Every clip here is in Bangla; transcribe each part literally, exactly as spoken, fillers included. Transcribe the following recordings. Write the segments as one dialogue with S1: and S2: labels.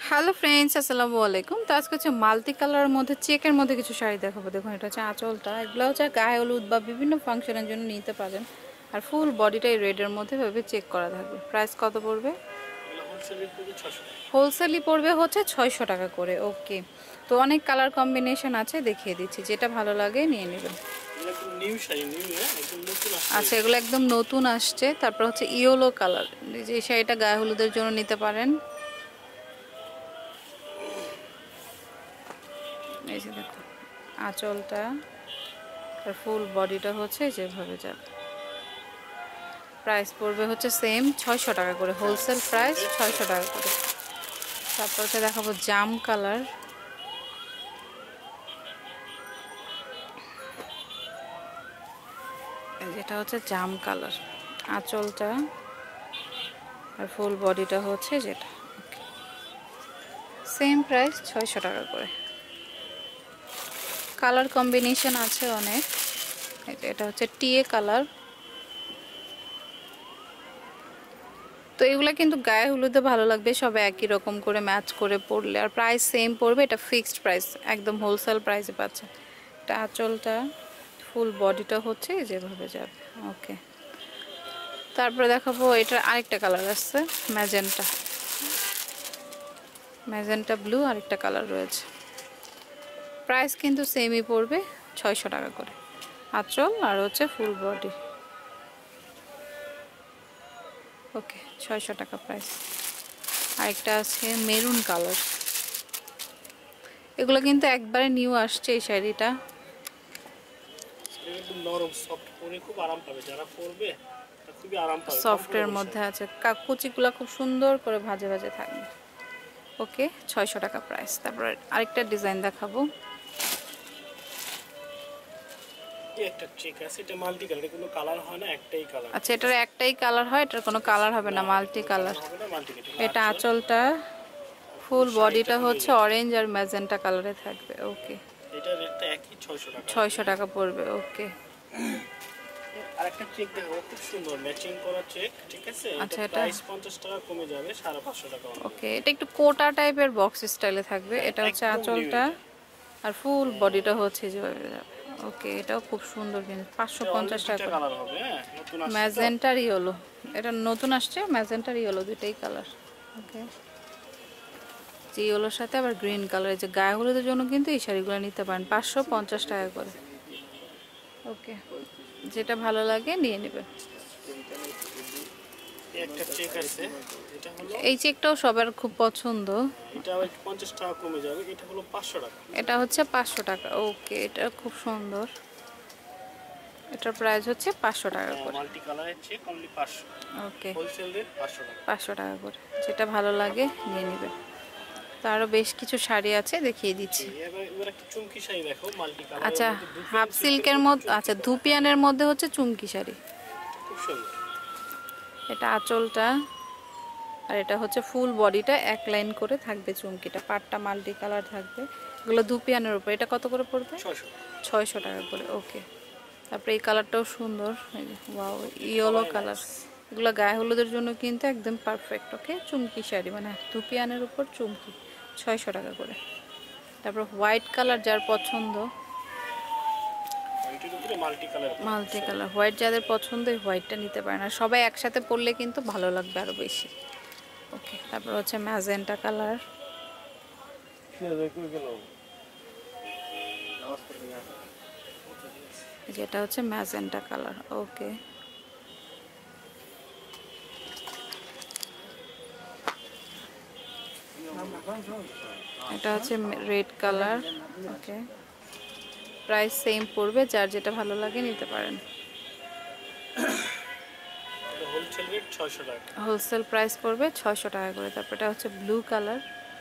S1: হ্যালো ফ্রেন্ডস, আসসালামু আলাইকুম। তো আজকে হচ্ছে মাল্টি কালারের মধ্যে চেকের মধ্যে কিছু শাড়ি দেখাবো। দেখুন, এটা হচ্ছে আঁচলটা। এগুলো হচ্ছে গায়ে হলুদ বা বিভিন্ন ফাংশনের জন্য নিতে পারেন। আর ফুল বডিটাই রেডের মধ্যে ভাবে চেক করা থাকবে। প্রাইস কত পড়বে? হোলসেলই পড়বে হচ্ছে ছয়শো টাকা করে। ওকে, তো অনেক কালার কম্বিনেশন আছে, দেখিয়ে দিচ্ছি, যেটা ভালো লাগে নিয়ে নেবেন। আচ্ছা, এগুলো একদম নতুন আসছে। তারপর হচ্ছে ইয়েলো কালার, যে শাড়িটা গায়ে হলুদের জন্য নিতে পারেন। এই যে দেখো আঁচলটা, আর ফুল বডিটা হচ্ছে যেভাবে যাবে। প্রাইস পড়বে হচ্ছে সেম ছয়শো টাকা করে, হোলসেল প্রাইস ছয়শো টাকা করে। তারপর হচ্ছে দেখাবো জাম কালার। যেটা হচ্ছে জাম কালার, আঁচলটা আর ফুল বডিটা হচ্ছে যেটা। সেম প্রাইস ছয়শো টাকা করে। কালার কম্বিনেশন আছে অনেক। এটা হচ্ছে টিএ কালার। তো এগুলো কিন্তু গায়ে হলুদে ভালো লাগবে, সবে একই রকম করে ম্যাচ করে পরলে। আর প্রাইস সেম পড়বে, এটা ফিক্সড প্রাইস, একদম হোলসেল প্রাইসে পাচ্ছেন। এটা আঁচলটা, ফুল বডিটা হচ্ছে যেভাবে যাবে। ওকে, তারপরে দেখাবো এটা আরেকটা কালার আসছে, ম্যাজেন্টা। ম্যাজেন্টা ব্লু আরেকটা কালার রয়েছে। প্রাইস কিন্তু সেমই পড়বে, ছয়শো টাকা করে আঁচল আর হচ্ছে ফুল বডি। ওকে, ছয়শো টাকা প্রাইস। আরেকটা আছে মেরুন কালার। এগুলো কিন্তু একবারে নিউ আসছে এই শাড়িটা।
S2: একদম নরম সফট, পরে খুব আরাম পাবে যারা পরবে, খুবই আরাম পাবে।
S1: সফটের মধ্যে আছে, কুচিগুলো খুব সুন্দর করে ভাজে ভাজে থাকবে। ওকে, ছয়শো টাকা প্রাইস। তারপর আরেকটা ডিজাইন দেখাবো।
S2: একটা চেক আছে, এটা মাল্টি কালার, এটা কোনো কালার হয় না, একটাই কালার।
S1: আচ্ছা, এটার একটাই কালার হয়, এটার কোনো কালার হবে না, মাল্টি কালার। এটা আঁচলটা, ফুল বডিটা হচ্ছে অরেঞ্জ আর ম্যাজেন্টা কালারে থাকবে। ওকে,
S2: এটা রেটটা একই, ছয়শো টাকা।
S1: ছয়শো টাকা পড়বে। ওকে,
S2: আরেকটা চেক দেখো, খুব সুন্দর ম্যাচিং করা চেক, ঠিক আছে?
S1: আচ্ছা,
S2: এটা
S1: এটা
S2: প্রাইস পঞ্চাশ টাকা কমে যাবে, সাড়ে পাঁচশো টাকা।
S1: ওকে, এটা একটু কোটা টাইপের বক্স স্টাইলে থাকবে। এটা হচ্ছে আঁচলটা আর ফুল বডিটা হচ্ছে যেভাবে যাবে। ওকে, এটাও খুব সুন্দর, কিন্তু পাঁচশো পঞ্চাশ টাকা। ম্যাজেন্টা আর ইয়েলো, এটা নতুন আসছে। ম্যাজেন্টা আর ইয়েলো দুইটাই কালার। ওকে, যে ইয়েলোর সাথে আবার গ্রিন কালার, যে গায়ে হলুদের জন্য কিন্তু এই শাড়িগুলো নিতে পারেন, পাঁচশো পঞ্চাশ টাকা করে। ওকে, যেটা ভালো লাগে নিয়ে নেবেন।
S2: একটা চেক আছে, এটা হলো,
S1: এই চেকটাও সবার খুব পছন্দ।
S2: এটা পঞ্চাশ টাকা কমে যাবে, এটা হলো পাঁচশো টাকা।
S1: এটা হচ্ছে পাঁচশো টাকা। ওকে, এটা খুব সুন্দর। এটার প্রাইস হচ্ছে পাঁচশো টাকা করে।
S2: মাল্টি কালারের চেক অনলি পাঁচশো।
S1: ওকে,
S2: হোলসেল রেট পাঁচশো টাকা।
S1: পাঁচশো টাকা করে, যেটা ভালো লাগে নিয়ে নেবেন। তো আরও বেশ কিছু শাড়ি আছে, দেখিয়ে দিচ্ছি।
S2: এবার একটা চুমকি শাড়ি দেখো, মাল্টি কালার।
S1: আচ্ছা, হাফ সিল্কের মধ্যে, আচ্ছা ধুপিয়ানের মধ্যে হচ্ছে চুমকি শাড়ি।
S2: খুব সুন্দর।
S1: এটা আঁচলটা আর এটা হচ্ছে ফুল বডিটা এক লাইন করে থাকবে চুমকিটা, পাটটা মাল্টি কালার থাকবে। এগুলো ধুপিয়ানের উপর। এটা কত করে পড়বে?
S2: ছয়শো
S1: ছয়শো টাকা করে। ওকে, তারপরে এই কালারটাও সুন্দর, ওয়াও, ইয়েলো কালার। এগুলো গায়ে হলুদের জন্য কিন্তু একদম পারফেক্ট। ওকে, চুমকি শাড়ি, মানে ধুপিয়ানের উপর চুমকি, ছয়শো টাকা করে। তারপর হোয়াইট কালার যার পছন্দ, মাল্টি কালার হোয়াইট যাদের পছন্দ, এই হোয়াইটটা নিতে পারেন। আর সবাই একসাথে পরলে কিন্তু ভালো লাগবে আরও বেশি। ওকে, তারপর হচ্ছে ম্যাজেন্টা কালার। যেটা হচ্ছে ম্যাজেন্টা কালার। ওকে, এটা হচ্ছে red colour. Okay, price same পড়বে, যার যেটা ভালো লাগে নিতে পারেন। হোলসেল প্রাইস পড়বে ছয়শো টাকা করে। তারপর এটা হচ্ছে ব্লু কালার,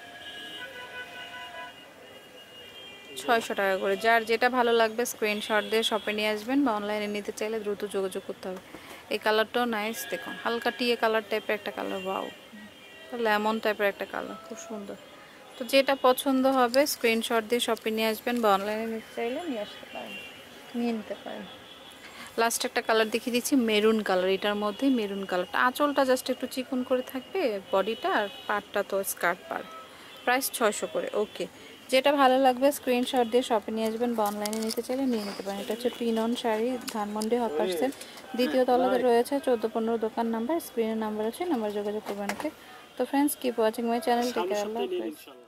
S1: ছয়শো টাকা করে। যার যেটা ভালো লাগবে স্ক্রিনশট দিয়ে শপে নিয়ে আসবেন, বা অনলাইনে নিতে চাইলে দ্রুত যোগাযোগ করতে হবে। এই কালারটাও নাইস, দেখুন হালকা টিয়ে কালার টাইপের একটা কালার, ওয়াও, লেমন টাইপের একটা কালার, খুব সুন্দর। তো যেটা পছন্দ হবে স্ক্রিনশট দিয়ে শপে নিয়ে আসবেন, বা অনলাইনে নিতে চাইলে নিয়ে আসতে পারেন, নিয়ে নিতে পারেন। লাস্ট একটা কালার দেখিয়ে দিচ্ছি, মেরুন কালার। এটার মধ্যে মেরুন কালারটা, আঁচলটা জাস্ট একটু চিকন করে থাকবে, বডিটা আর পাটটা তো স্কার্ট পার। প্রাইস ছয়শো করে। ওকে, যেটা ভালো লাগবে স্ক্রিনশট দিয়ে শপে নিয়ে আসবেন বা অনলাইনে নিতে চাইলে নিয়ে নিতে পারেন। এটা হচ্ছে পিনন শাড়ি, ধানমন্ডি হকার্সের দ্বিতীয় তলাতে রয়েছে। চোদ্দো পনেরো দোকান নাম্বার, স্ক্রিনের নাম্বার আছে, নাম্বার যোগাযোগ করবেন। ওকে, তো friends keep watching my channel, take care, আল্লাহ হাফেজ।